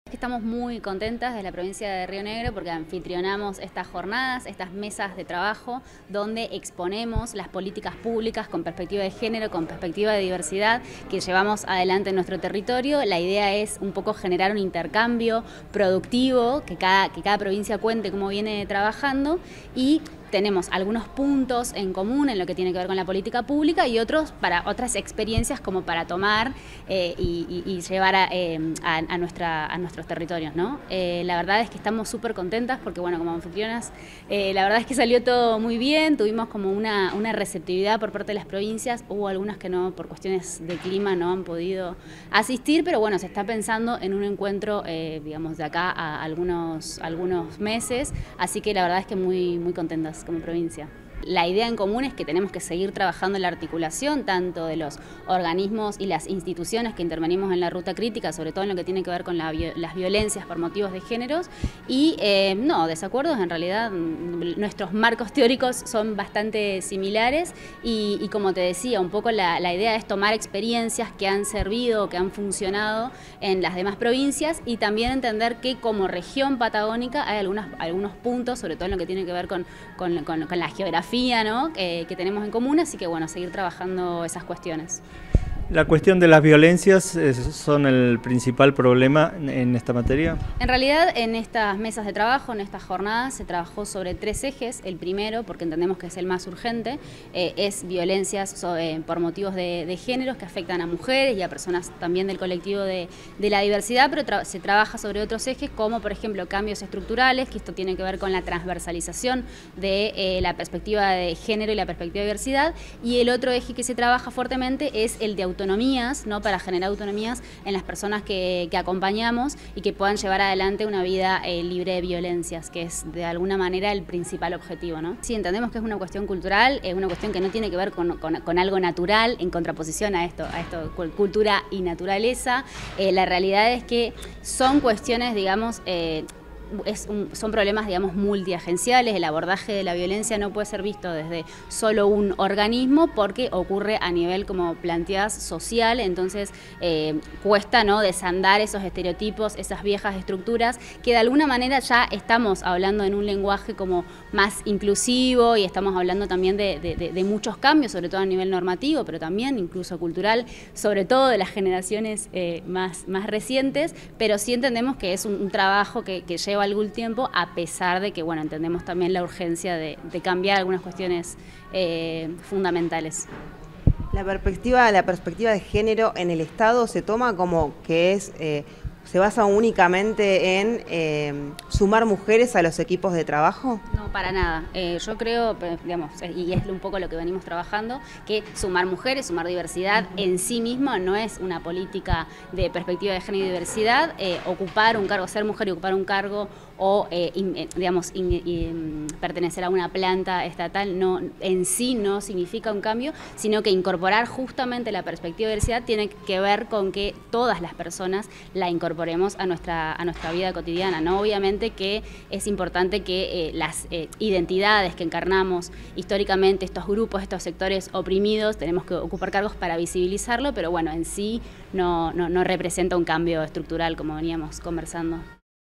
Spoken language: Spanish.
Estamos muy contentas de la provincia de Río Negro porque anfitrionamos estas jornadas, estas mesas de trabajo donde exponemos las políticas públicas con perspectiva de género, con perspectiva de diversidad que llevamos adelante en nuestro territorio. La idea es un poco generar un intercambio productivo, que cada provincia cuente cómo viene trabajando, y tenemos algunos puntos en común en lo que tiene que ver con la política pública y otros para otras experiencias como para tomar y llevar a nuestros territorios, ¿no? La verdad es que estamos súper contentas porque, bueno, como anfitrionas, la verdad es que salió todo muy bien, tuvimos como una receptividad por parte de las provincias, hubo algunas que no, por cuestiones de clima, no han podido asistir, pero bueno, se está pensando en un encuentro, digamos, de acá a algunos meses, así que la verdad es que muy contentas como provincia. La idea en común es que tenemos que seguir trabajando en la articulación tanto de los organismos y las instituciones que intervenimos en la ruta crítica, sobre todo en lo que tiene que ver con las violencias por motivos de géneros, y no, desacuerdos, en realidad nuestros marcos teóricos son bastante similares y como te decía, un poco la idea es tomar experiencias que han servido, que han funcionado en las demás provincias y también entender que como región patagónica hay algunos puntos, sobre todo en lo que tiene que ver con la geografía, ¿no? que tenemos en común, así que bueno, seguir trabajando esas cuestiones. ¿La cuestión de las violencias son el principal problema en esta materia? En realidad, en estas mesas de trabajo, en estas jornadas, se trabajó sobre 3 ejes. El primero, porque entendemos que es el más urgente, es violencias por motivos de géneros que afectan a mujeres y a personas también del colectivo de la diversidad, pero se trabaja sobre otros ejes como, por ejemplo, cambios estructurales, que esto tiene que ver con la transversalización de la perspectiva de género y la perspectiva de diversidad, y el otro eje que se trabaja fuertemente es el de autonomías, ¿no? Para generar autonomías en las personas que acompañamos y que puedan llevar adelante una vida libre de violencias, que es de alguna manera el principal objetivo, ¿no? Sí, entendemos que es una cuestión cultural, es una cuestión que no tiene que ver con algo natural, en contraposición a esto, cultura y naturaleza. La realidad es que son cuestiones, digamos, son problemas, digamos, multiagenciales. El abordaje de la violencia no puede ser visto desde solo un organismo porque ocurre a nivel, como planteás, social, entonces cuesta, ¿no?, desandar esos estereotipos, esas viejas estructuras que de alguna manera ya estamos hablando en un lenguaje como más inclusivo y estamos hablando también de muchos cambios, sobre todo a nivel normativo, pero también incluso cultural, sobre todo de las generaciones más recientes, pero sí entendemos que es un trabajo que lleva algún tiempo, a pesar de que, bueno, entendemos también la urgencia de cambiar algunas cuestiones fundamentales. La perspectiva de género en el Estado se toma como que se basa únicamente en sumar mujeres a los equipos de trabajo. No, para nada. Yo creo, digamos, y es un poco lo que venimos trabajando, que sumar mujeres, sumar diversidad en sí mismo no es una política de perspectiva de género y diversidad. Ocupar un cargo, ser mujer y ocupar un cargo o, digamos, pertenecer a una planta estatal no, en sí no significa un cambio, sino que incorporar justamente la perspectiva de diversidad tiene que ver con que todas las personas la incorporemos a nuestra vida cotidiana, ¿no? Obviamente que es importante que las identidades que encarnamos históricamente, estos grupos, estos sectores oprimidos, tenemos que ocupar cargos para visibilizarlo, pero bueno, en sí no representa un cambio estructural como veníamos conversando.